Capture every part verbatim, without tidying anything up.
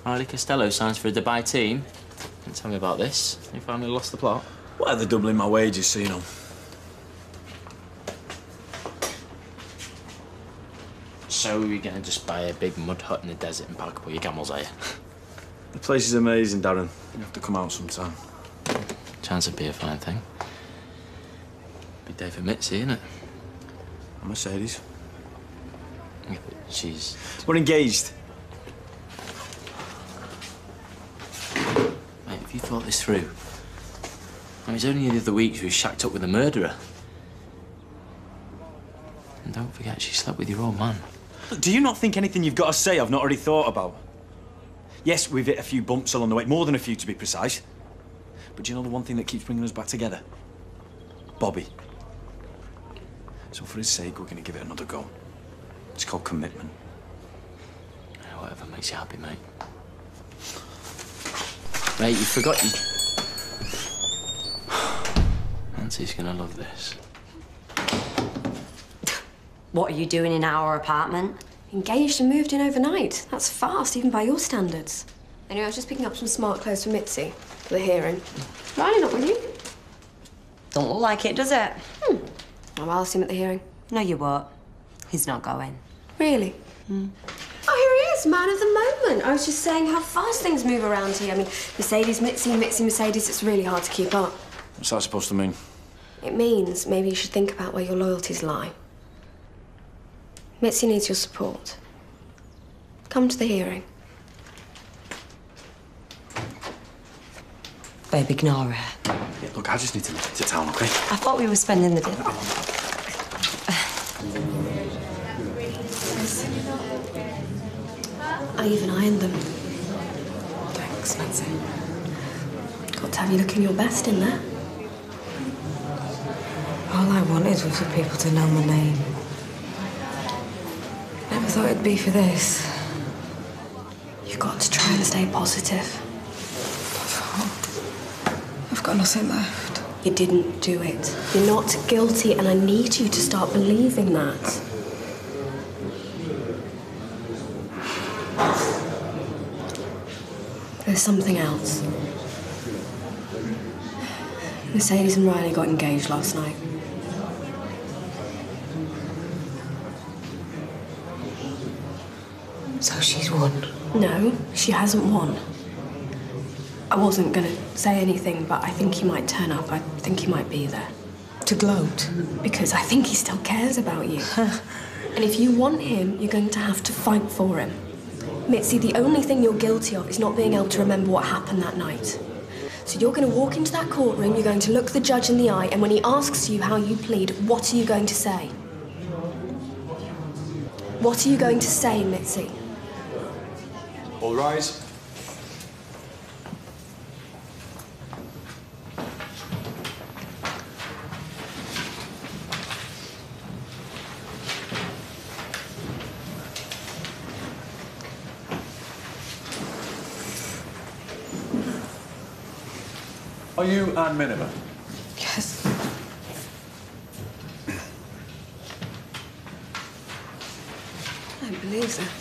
Riley Costello signs for a Dubai team. Don't tell me about this. You finally lost the plot. Well, they're doubling my wages, so you know. So you're gonna just buy a big mud hut in the desert and park up all your camels, are you? The place is amazing, Darren. You have to come out sometime. Chance would be a fine thing. Big day for Mitzi, isn't it? And Mercedes. Yeah, but she's... We're engaged. Mate, have you thought this through? I mean, it's only the other week she was shacked up with a murderer. And don't forget, she slept with your old man. Look, do you not think anything you've got to say I've not already thought about? Yes, we've hit a few bumps along the way, more than a few to be precise. But do you know the one thing that keeps bringing us back together? Bobby. So for his sake, we're going to give it another go. It's called commitment. Yeah, whatever makes you happy, mate. Mate, you forgot you... Nancy's gonna love this. What are you doing in our apartment? Engaged and moved in overnight. That's fast, even by your standards. Anyway, I was just picking up some smart clothes for Mitzi for the hearing. Riley, not with you? Don't look like it, does it? Hmm. I'll ask him at the hearing. No, you won't. He's not going. Really? Mm. Oh, here he is, man of the moment. I was just saying how fast things move around here. I mean, Mercedes, Mitzi, Mitzi, Mercedes, it's really hard to keep up. What's that supposed to mean? It means maybe you should think about where your loyalties lie. Mitzi needs your support. Come to the hearing. Babe, ignore her. Yeah, look, I just need to nip into town, OK? I thought we were spending the day. I even ironed them. Thanks, Nancy. Got to have you looking your best in there. All I wanted was for people to know my name. Never thought it'd be for this. You've got to try and stay positive. I've got nothing left. You didn't do it. You're not guilty, and I need you to start believing that. There's something else. Mercedes and Riley got engaged last night. So she's won? No, she hasn't won. I wasn't gonna say anything, but I think he might turn up. I think he might be there. To gloat? Because I think he still cares about you. And if you want him, you're going to have to fight for him. Mitzi, the only thing you're guilty of is not being able to remember what happened that night. So you're going to walk into that courtroom, you're going to look the judge in the eye, and when he asks you how you plead, what are you going to say? What are you going to say, Mitzi? All rise. Are you Anne Miniver? Yes. I don't believe that.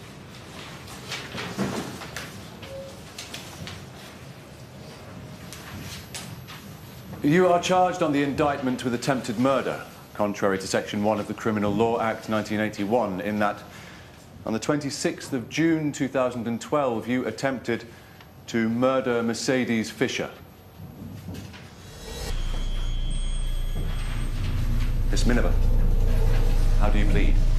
You are charged on the indictment with attempted murder, contrary to Section one of the Criminal Law Act nineteen eighty-one, in that on the twenty-sixth of June two thousand twelve, you attempted to murder Mercedes Fisher. Miss Miniver, how do you plead?